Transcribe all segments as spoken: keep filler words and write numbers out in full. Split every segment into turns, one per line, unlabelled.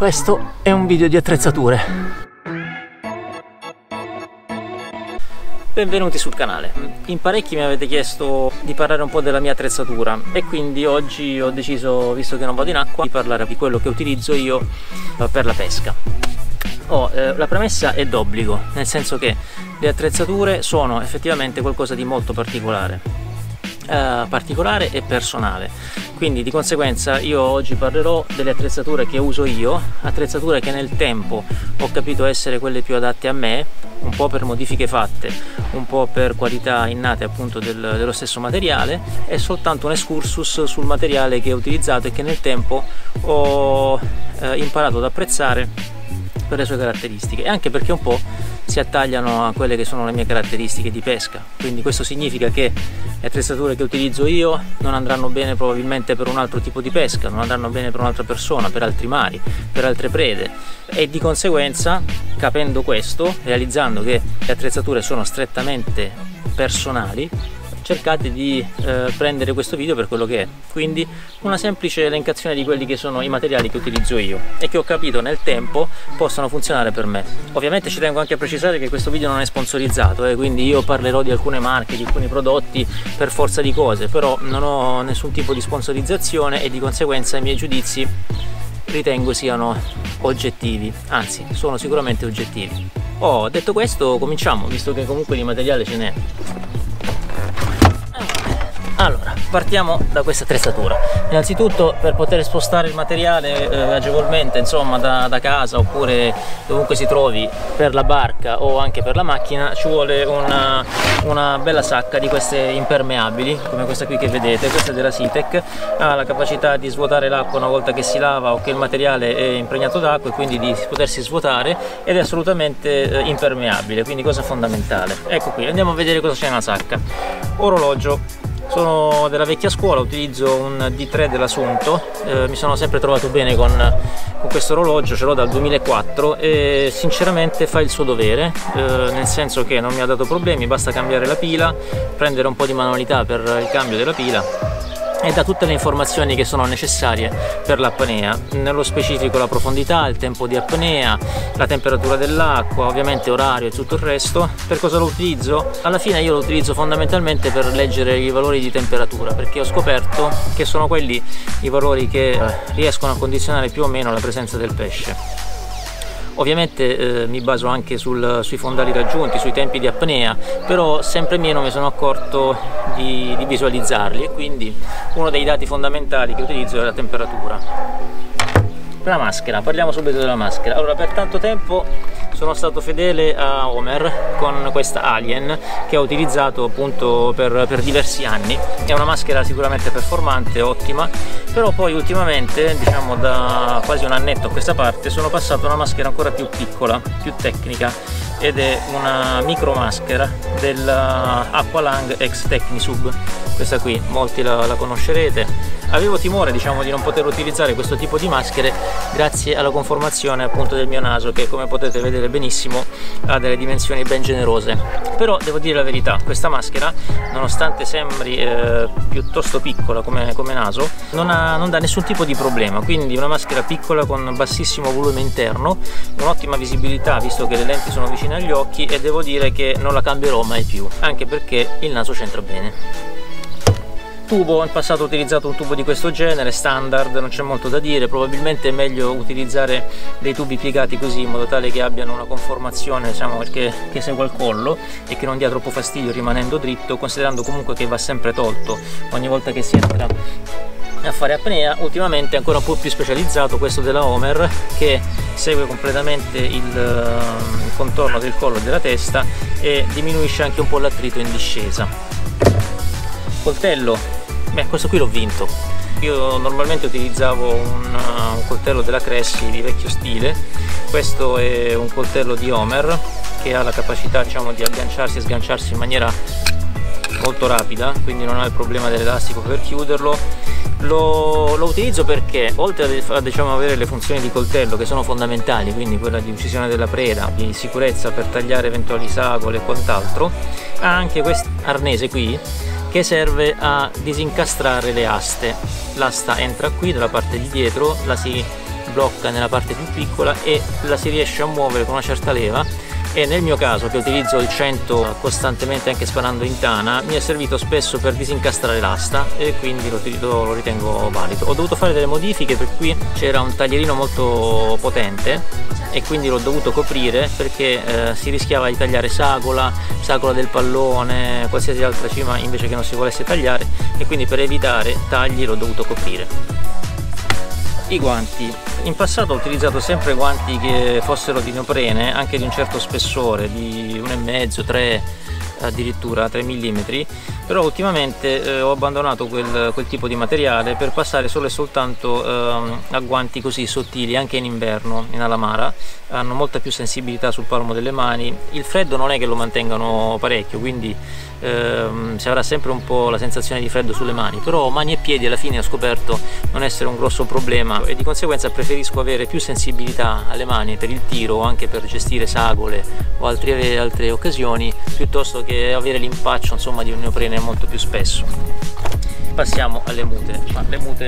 Questo è un video di attrezzature. Benvenuti sul canale. In parecchi mi avete chiesto di parlare un po' della mia attrezzatura e quindi oggi ho deciso, visto che non vado in acqua, di parlare di quello che utilizzo io per la pesca. Oh, eh, la premessa è d'obbligo, nel senso che le attrezzature sono effettivamente qualcosa di molto particolare, eh, particolare e personale. Quindi di conseguenza io oggi parlerò delle attrezzature che uso io, attrezzature che nel tempo ho capito essere quelle più adatte a me, un po' per modifiche fatte, un po' per qualità innate appunto del, dello stesso materiale, e soltanto un excursus sul materiale che ho utilizzato e che nel tempo ho eh, imparato ad apprezzare per le sue caratteristiche, e anche perché un po' si attagliano a quelle che sono le mie caratteristiche di pesca. Quindi questo significa che le attrezzature che utilizzo io non andranno bene probabilmente per un altro tipo di pesca, non andranno bene per un'altra persona, per altri mari, per altre prede, e di conseguenza, capendo questo, realizzando che le attrezzature sono strettamente personali, cercate di eh, prendere questo video per quello che è, quindi una semplice elencazione di quelli che sono i materiali che utilizzo io e che ho capito nel tempo possono funzionare per me. Ovviamente ci tengo anche a precisare che questo video non è sponsorizzato, eh, quindi io parlerò di alcune marche, di alcuni prodotti per forza di cose, però non ho nessun tipo di sponsorizzazione e di conseguenza i miei giudizi ritengo siano oggettivi, anzi sono sicuramente oggettivi. Oh, detto questo cominciamo, visto che comunque di materiale ce n'è. Allora, partiamo da questa attrezzatura. Innanzitutto, per poter spostare il materiale eh, agevolmente, insomma, da, da casa oppure dovunque si trovi, per la barca o anche per la macchina, ci vuole una, una bella sacca di queste impermeabili, come questa qui che vedete. Questa è della Sitec, ha la capacità di svuotare l'acqua una volta che si lava o che il materiale è impregnato d'acqua, e quindi di potersi svuotare, ed è assolutamente eh, impermeabile, quindi cosa fondamentale. Ecco qui, andiamo a vedere cosa c'è nella sacca. Orologio. Sono della vecchia scuola, utilizzo un D tre dell'Asunto, eh, mi sono sempre trovato bene con, con questo orologio, ce l'ho dal duemilaquattro e sinceramente fa il suo dovere, eh, nel senso che non mi ha dato problemi, basta cambiare la pila, prendere un po' di manualità per il cambio della pila, e dà tutte le informazioni che sono necessarie per l'apnea, nello specifico la profondità, il tempo di apnea, la temperatura dell'acqua, ovviamente orario e tutto il resto. Per cosa lo utilizzo? Alla fine io lo utilizzo fondamentalmente per leggere i valori di temperatura, perché ho scoperto che sono quelli i valori che riescono a condizionare più o meno la presenza del pesce. Ovviamente eh, mi baso anche sul, sui fondali raggiunti, sui tempi di apnea, però sempre meno mi sono accorto di, di visualizzarli, e quindi uno dei dati fondamentali che utilizzo è la temperatura. La maschera, parliamo subito della maschera. Allora, per tanto tempo sono stato fedele a Homer con questa Alien, che ho utilizzato appunto per, per diversi anni. È una maschera sicuramente performante, ottima, però poi ultimamente, diciamo da quasi un annetto a questa parte, sono passato a una maschera ancora più piccola, più tecnica, ed è una micro maschera della Aqualang ex Technisub. Questa qui molti la, la conoscerete. Avevo timore, diciamo, di non poter utilizzare questo tipo di maschere grazie alla conformazione appunto del mio naso, che come potete vedere benissimo ha delle dimensioni ben generose. Però devo dire la verità, questa maschera, nonostante sembri eh, piuttosto piccola come, come naso, non, ha, non dà nessun tipo di problema. Quindi una maschera piccola con bassissimo volume interno, un'ottima visibilità visto che le lenti sono vicine agli occhi, e devo dire che non la cambierò mai più, anche perché il naso c'entra bene. Tubo, in passato ho utilizzato un tubo di questo genere, standard, non c'è molto da dire. Probabilmente è meglio utilizzare dei tubi piegati così, in modo tale che abbiano una conformazione, diciamo, che, che segua il collo e che non dia troppo fastidio rimanendo dritto, considerando comunque che va sempre tolto ogni volta che si entra a fare apnea. Ultimamente è ancora un po' più specializzato questo della Homer, che segue completamente il, il contorno del collo e della testa e diminuisce anche un po' l'attrito in discesa. Coltello, beh, questo qui l'ho vinto. Io normalmente utilizzavo un, un coltello della Cressi di vecchio stile. Questo è un coltello di Homer che ha la capacità, diciamo, di agganciarsi e sganciarsi in maniera molto rapida, quindi non ha il problema dell'elastico per chiuderlo. Lo, lo utilizzo perché, oltre a, diciamo, avere le funzioni di coltello che sono fondamentali, quindi quella di uccisione della preda, di sicurezza per tagliare eventuali sagole e quant'altro, ha anche questo arnese qui che serve a disincastrare le aste. L'asta entra qui dalla parte di dietro, la si blocca nella parte più piccola e la si riesce a muovere con una certa leva. E nel mio caso, che utilizzo il cento costantemente anche sparando in tana, mi è servito spesso per disincastrare l'asta e quindi lo, lo ritengo valido. Ho dovuto fare delle modifiche, per cui c'era un taglierino molto potente e quindi l'ho dovuto coprire perché eh, si rischiava di tagliare sagola, sagola del pallone, qualsiasi altra cima invece che non si volesse tagliare, e quindi per evitare tagli l'ho dovuto coprire. I guanti. In passato ho utilizzato sempre guanti che fossero di neoprene, anche di un certo spessore, di uno e mezzo, tre, addirittura tre millimetri, però ultimamente eh, ho abbandonato quel, quel tipo di materiale per passare solo e soltanto eh, a guanti così sottili, anche in inverno, in alamara. Hanno molta più sensibilità sul palmo delle mani, il freddo non è che lo mantengano parecchio, quindi ehm, si avrà sempre un po' la sensazione di freddo sulle mani, però mani e piedi alla fine ho scoperto non essere un grosso problema e di conseguenza preferisco avere più sensibilità alle mani per il tiro o anche per gestire sagole o altre, altre occasioni, piuttosto che avere l'impaccio, insomma, di un neoprene molto più spesso. Passiamo alle mute. Ma le mute,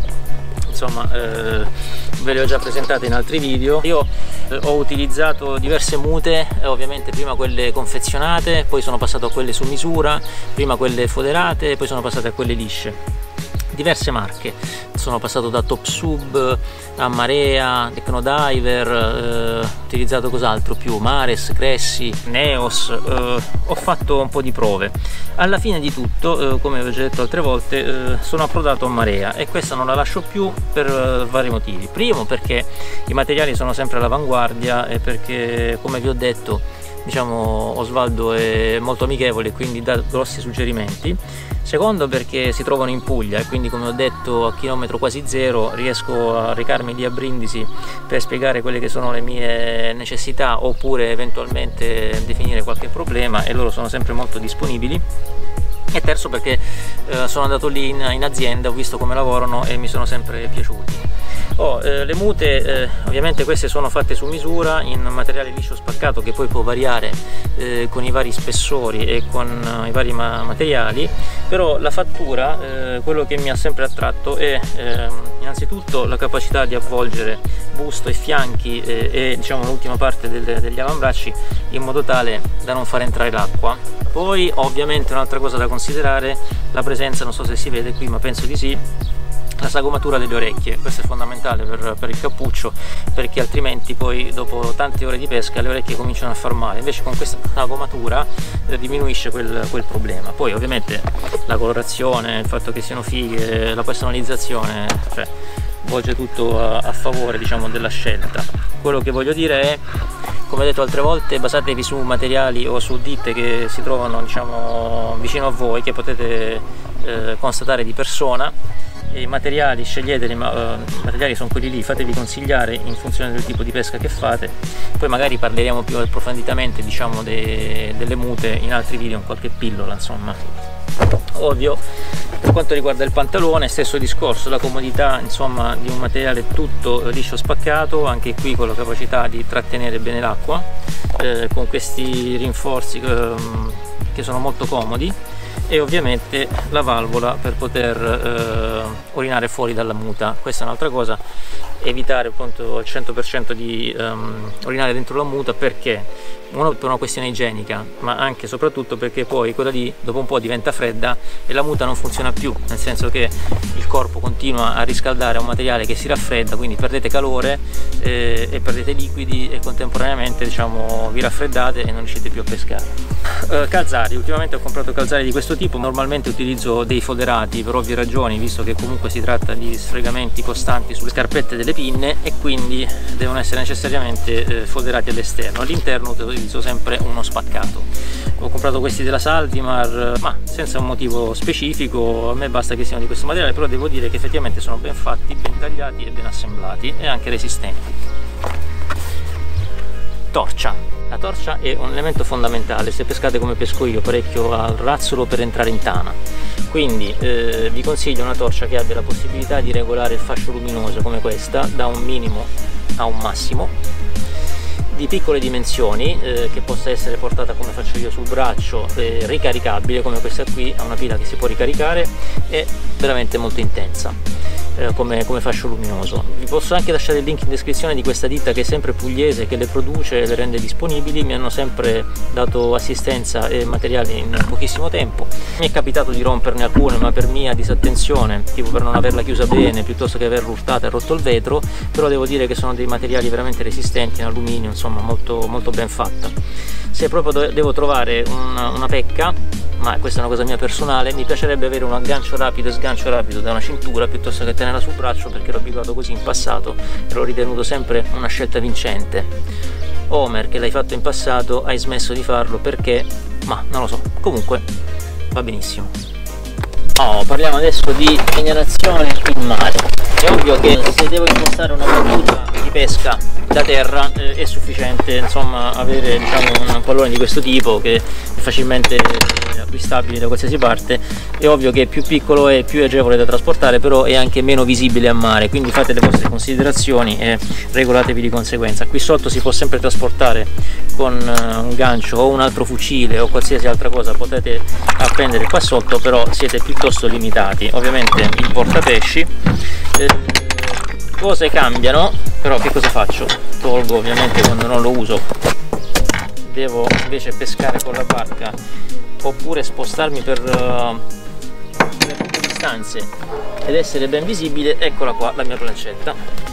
insomma, eh, ve le ho già presentate in altri video. Io eh, ho utilizzato diverse mute, eh, ovviamente prima quelle confezionate, poi sono passato a quelle su misura, prima quelle foderate, poi sono passate a quelle lisce. Diverse marche, sono passato da Top Sub a Marea, Technodiver, eh, ho utilizzato cos'altro più, Mares, Cressi, Neos, eh, ho fatto un po' di prove. Alla fine di tutto, eh, come ho già detto altre volte, eh, sono approdato a Marea e questa non la lascio più per eh, vari motivi. Primo, perché i materiali sono sempre all'avanguardia e perché, come vi ho detto, diciamo, Osvaldo è molto amichevole e quindi dà grossi suggerimenti. Secondo, perché si trovano in Puglia e quindi, come ho detto, a chilometro quasi zero riesco a recarmi lì a Brindisi per spiegare quelle che sono le mie necessità oppure eventualmente definire qualche problema, e loro sono sempre molto disponibili. E terzo, perché eh, sono andato lì in, in azienda, ho visto come lavorano e mi sono sempre piaciuti. Oh, eh, le mute, eh, ovviamente queste sono fatte su misura in materiale liscio spaccato, che poi può variare eh, con i vari spessori e con uh, i vari ma materiali, però la fattura, eh, quello che mi ha sempre attratto è eh, innanzitutto la capacità di avvolgere busto e fianchi eh, e diciamo l'ultima parte del, degli avambracci in modo tale da non far entrare l'acqua. Poi ovviamente un'altra cosa da considerare, la presenza, non so se si vede qui ma penso di sì, la sagomatura delle orecchie. Questo è fondamentale per, per il cappuccio, perché altrimenti poi dopo tante ore di pesca le orecchie cominciano a far male. Invece con questa sagomatura eh, diminuisce quel, quel problema. Poi ovviamente la colorazione, il fatto che siano fighe, la personalizzazione, cioè volge tutto a, a favore, diciamo, della scelta. Quello che voglio dire è, come detto altre volte, basatevi su materiali o su ditte che si trovano, diciamo, vicino a voi, che potete eh, constatare di persona. I materiali sceglieteli, ma uh, i materiali sono quelli lì, fatevi consigliare in funzione del tipo di pesca che fate. Poi magari parleremo più approfonditamente, diciamo, de delle mute in altri video, in qualche pillola, insomma. Ovvio, per quanto riguarda il pantalone, stesso discorso, la comodità, insomma, di un materiale tutto liscio spaccato, anche qui con la capacità di trattenere bene l'acqua, eh, con questi rinforzi eh, che sono molto comodi, e ovviamente la valvola per poter eh, urinare fuori dalla muta. Questa è un'altra cosa, evitare appunto al cento per cento di um, urinare dentro la muta, perché uno per una questione igienica, ma anche e soprattutto perché poi quella lì dopo un po' diventa fredda e la muta non funziona più, nel senso che il corpo continua a riscaldare un materiale che si raffredda, quindi perdete calore eh, e perdete liquidi e contemporaneamente, diciamo, vi raffreddate e non riuscite più a pescare. Eh, calzari, ultimamente ho comprato calzari di questo tipo. Normalmente utilizzo dei foderati per ovvie ragioni, visto che comunque si tratta di sfregamenti costanti sulle scarpette delle pinne e quindi devono essere necessariamente eh, foderati all'esterno. All'interno utilizzo sempre uno spaccato. Ho comprato questi della Salvimar, ma senza un motivo specifico, a me basta che siano di questo materiale, però devo dire che effettivamente sono ben fatti, ben tagliati e ben assemblati e anche resistenti. Torcia. La torcia è un elemento fondamentale se pescate come pesco io, parecchio al razzolo per entrare in tana. Quindi eh, vi consiglio una torcia che abbia la possibilità di regolare il fascio luminoso come questa, da un minimo a un massimo, di piccole dimensioni, eh, che possa essere portata come faccio io sul braccio, eh, ricaricabile come questa qui, ha una pila che si può ricaricare, è veramente molto intensa eh, come, come fascio luminoso. Vi posso anche lasciare il link in descrizione di questa ditta che è sempre pugliese, che le produce e le rende disponibili. Mi hanno sempre dato assistenza e materiali in pochissimo tempo. Mi è capitato di romperne alcune, ma per mia disattenzione, tipo per non averla chiusa bene piuttosto che averla urtata e rotto il vetro, però devo dire che sono dei materiali veramente resistenti in alluminio, insomma molto, molto ben fatta. Se proprio devo trovare una, una pecca, ma questa è una cosa mia personale, mi piacerebbe avere un aggancio rapido e sgancio rapido da una cintura piuttosto che tenerla sul braccio, perché l'ho abituato così in passato e l'ho ritenuto sempre una scelta vincente. Homer, che l'hai fatto in passato, hai smesso di farlo perché, ma non lo so, comunque va benissimo. Oh, parliamo adesso di segnalazione in mare. È ovvio che se devo impostare una battuta di pesca da terra eh, è sufficiente, insomma, avere, diciamo, un pallone di questo tipo che è facilmente acquistabile da qualsiasi parte. È ovvio che più piccolo è, più agevole da trasportare, però è anche meno visibile a mare, quindi fate le vostre considerazioni e regolatevi di conseguenza. Qui sotto si può sempre trasportare con un gancio o un altro fucile o qualsiasi altra cosa potete appendere qua sotto, però siete piuttosto limitati. Ovviamente il portapesci, eh, cose cambiano, però che cosa faccio? Tolgo ovviamente quando non lo uso. Devo invece pescare con la barca oppure spostarmi per, uh, per lunghe distanze ed essere ben visibile. Eccola qua la mia plancetta.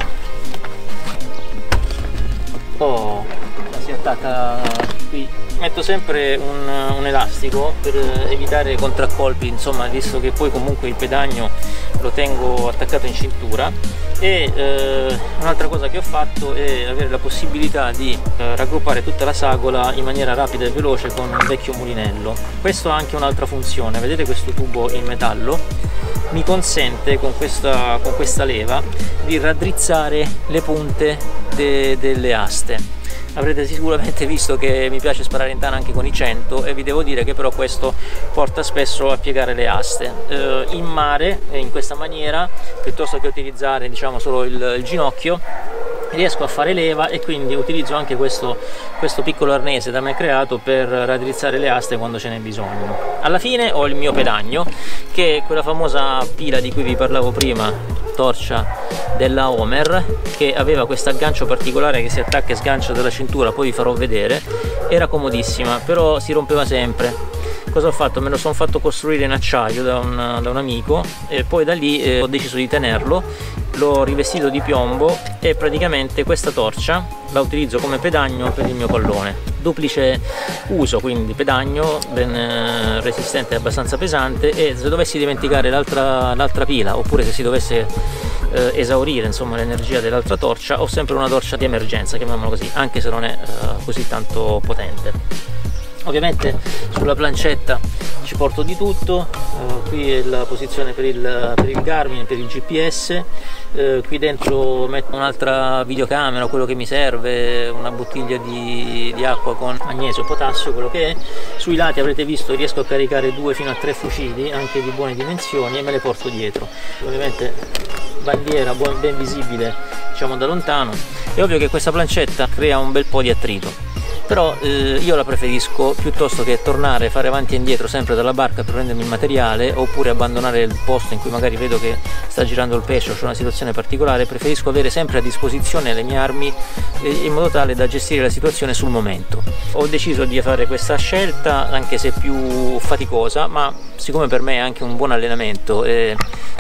Oh, la si attacca qui. Metto sempre un, un elastico per evitare contraccolpi, insomma, visto che poi comunque il pedagno lo tengo attaccato in cintura. E eh, un'altra cosa che ho fatto è avere la possibilità di eh, raggruppare tutta la sagola in maniera rapida e veloce con un vecchio mulinello. Questo ha anche un'altra funzione, vedete questo tubo in metallo? Mi consente con questa, con questa leva di raddrizzare le punte de, delle aste. Avrete sicuramente visto che mi piace sparare in tana anche con i cento, e vi devo dire che però questo porta spesso a piegare le aste. Eh, in mare, in questa maniera, piuttosto che utilizzare, diciamo, solo il, il ginocchio, riesco a fare leva, e quindi utilizzo anche questo, questo piccolo arnese da me creato per raddrizzare le aste quando ce n'è bisogno. Alla fine ho il mio pedagno, che è quella famosa pila di cui vi parlavo prima, torcia della Homer, che aveva questo aggancio particolare che si attacca e sgancia dalla cintura, poi vi farò vedere. Era comodissima, però si rompeva sempre. Cosa ho fatto? Me lo sono fatto costruire in acciaio da un, da un amico, e poi da lì eh, ho deciso di tenerlo, l'ho rivestito di piombo, e praticamente questa torcia la utilizzo come pedagno per il mio pallone. Duplice uso, quindi pedagno ben eh, resistente e abbastanza pesante, e se dovessi dimenticare l'altra l'altra pila, oppure se si dovesse eh, esaurire, insomma, l'energia dell'altra torcia, ho sempre una torcia di emergenza, chiamiamola così, anche se non è eh, così tanto potente. Ovviamente sulla plancetta ci porto di tutto, eh, qui è la posizione per il, per il Garmin, per il G P S, eh, qui dentro metto un'altra videocamera, quello che mi serve, una bottiglia di, di acqua con magnesio, potassio, quello che è. Sui lati avrete visto riesco a caricare due fino a tre fucili, anche di buone dimensioni, e me le porto dietro. Ovviamente bandiera ben visibile, diciamo, da lontano. È ovvio che questa plancetta crea un bel po' di attrito, però eh, io la preferisco, piuttosto che tornare, fare avanti e indietro sempre dalla barca per prendermi il materiale, oppure abbandonare il posto in cui magari vedo che sta girando il pesce o c'è una situazione particolare. Preferisco avere sempre a disposizione le mie armi eh, in modo tale da gestire la situazione sul momento. Ho deciso di fare questa scelta, anche se più faticosa, ma siccome per me è anche un buon allenamento e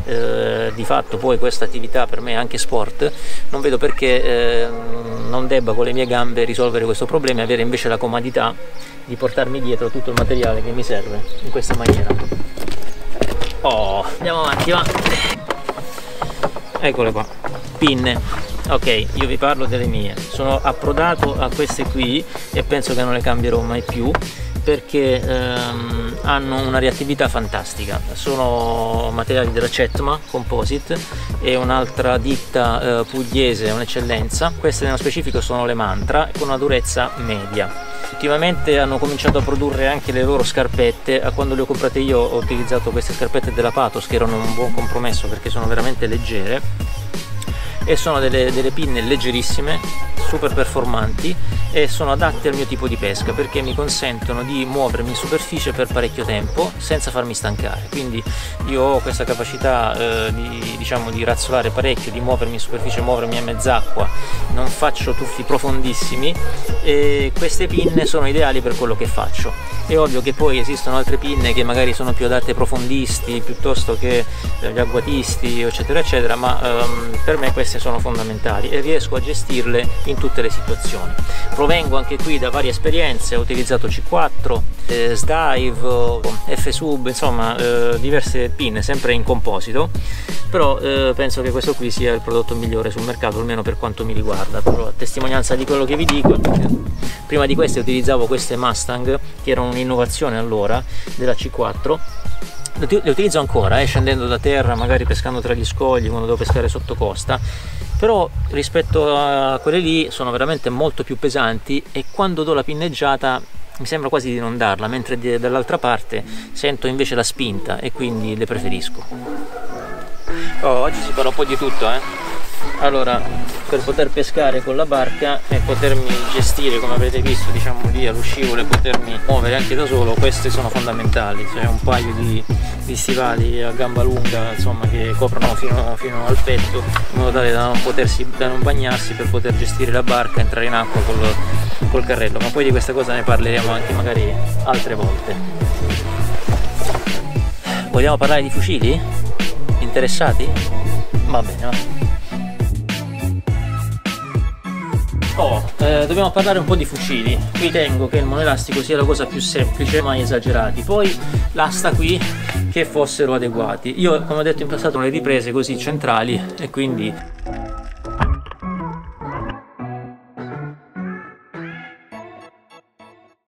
eh, di fatto poi questa attività per me è anche sport, non vedo perché eh, non debba con le mie gambe risolvere questo problema e avere invece la comodità di portarmi dietro tutto il materiale che mi serve in questa maniera. Oh, andiamo avanti, va. Eccole qua, pinne. Ok, io vi parlo delle mie. Sono approdato a queste qui e penso che non le cambierò mai più, perché ehm, hanno una reattività fantastica. Sono materiali della Cetma Composite, e un'altra ditta eh, pugliese, un'eccellenza. Queste nello specifico sono le Mantra, con una durezza media. Ultimamente hanno cominciato a produrre anche le loro scarpette. A quando le ho comprate io ho utilizzato queste scarpette della Patos, che erano un buon compromesso perché sono veramente leggere, e sono delle, delle pinne leggerissime, super performanti e sono adatti al mio tipo di pesca, perché mi consentono di muovermi in superficie per parecchio tempo senza farmi stancare. Quindi io ho questa capacità eh, di, diciamo, di razzolare parecchio, di muovermi in superficie, muovermi a mezz'acqua, non faccio tuffi profondissimi e queste pinne sono ideali per quello che faccio. È ovvio che poi esistono altre pinne che magari sono più adatte ai profondisti piuttosto che agli agguatisti, eccetera eccetera, ma ehm, per me queste sono fondamentali e riesco a gestirle in tutte le situazioni. Provengo anche qui da varie esperienze, ho utilizzato C quattro, eh, Sdive, F-Sub, insomma eh, diverse pinne sempre in composito, però eh, penso che questo qui sia il prodotto migliore sul mercato, almeno per quanto mi riguarda. Però a testimonianza di quello che vi dico, prima di queste utilizzavo queste Mustang che erano un'innovazione allora della C quattro. Le utilizzo ancora, eh, scendendo da terra, magari pescando tra gli scogli quando devo pescare sotto costa, però rispetto a quelle lì sono veramente molto più pesanti e quando do la pinneggiata mi sembra quasi di non darla, mentre dall'altra parte sento invece la spinta e quindi le preferisco. Oh, oggi si parla un po' di tutto, eh? Allora, per poter pescare con la barca e potermi gestire, come avete visto, diciamo lì all'uscivolo, potermi muovere anche da solo, queste sono fondamentali. C'è un paio di, di stivali a gamba lunga, insomma, che coprono fino, fino al petto, in modo tale da non, potersi, da non bagnarsi, per poter gestire la barca, entrare in acqua col, col carrello. Ma poi di questa cosa ne parleremo anche magari altre volte. Vogliamo parlare di fucili? Interessati? Va bene, va. Oh, eh, dobbiamo parlare un po' di fucili. Qui tengo che il monoelastico sia la cosa più semplice, mai esagerati. Poi l'asta qui che fossero adeguati. Io, come ho detto in passato, le riprese così centrali e quindi